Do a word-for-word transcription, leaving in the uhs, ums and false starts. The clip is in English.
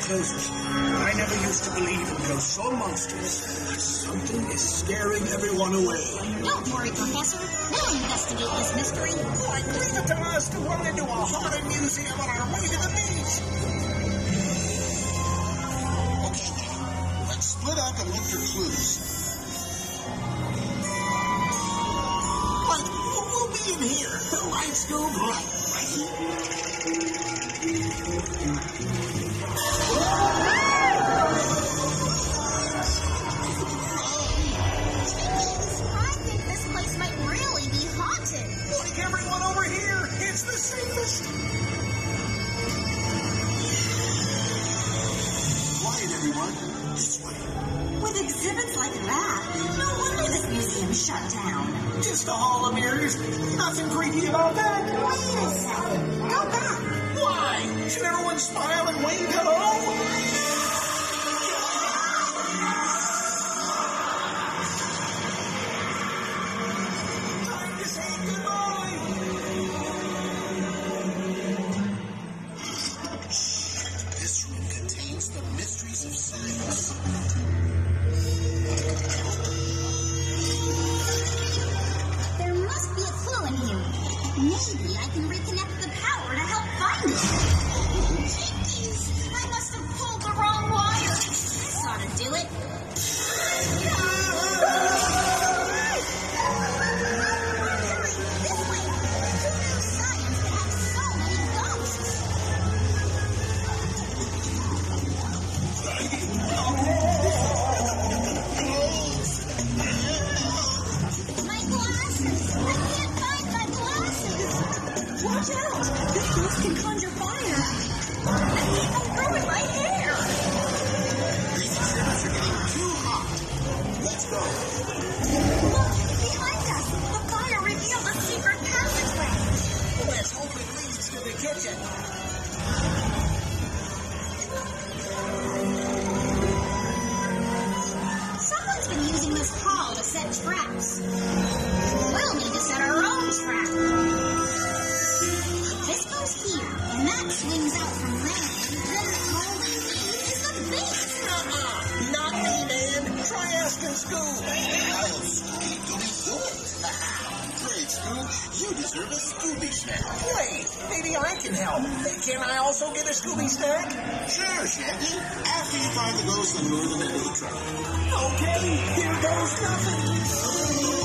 closes. I never used to believe in ghosts or monsters. Something is scaring everyone away. Don't worry, Professor. We'll investigate this mystery. Like, leave it to us to run into a haunted museum on our way to the beach. Okay, let's split up and look for clues. Like, we'll be in here. Right, Scoob? Right, right here. I think this place might really be haunted. Like everyone over here, it's the safest. Quiet, everyone. This way. With exhibits like that, no wonder this museum's shut down. Just a hall of mirrors. Nothing creepy about that. Wait a second. Go back. Why? Should everyone smile and wave hello? Time to say goodbye. This room contains the mysteries of science. There must be a clue in here. Maybe I can reconnect the power to help find it. Jinkies! I must have pulled the wrong wire. This ought to do it. Hurry, this way. Who knew science could have so many ghosts? My glasses! I can't find my glasses! Watch out. This ghost can conjure fire. I can't go through with my hair! These exhibits are getting too hot. Let's go. Look! Behind us! The fire revealed a secret passageway! Let's hope it leads to the kitchen. Someone's been using this hall to set traps. We'll need to set our own trap. This goes here, and that swings out from there. Then all we need is the base. Uh-uh. Not me, man. Try asking Scoob. Oh, Scooby Dooby Doo. Great, Scoob. You deserve a Scooby snack. Wait, maybe I can help. Can I also get a Scooby snack? Sure, Shaggy. After you find the ghost and lure them into the trap. Okay, here goes nothing.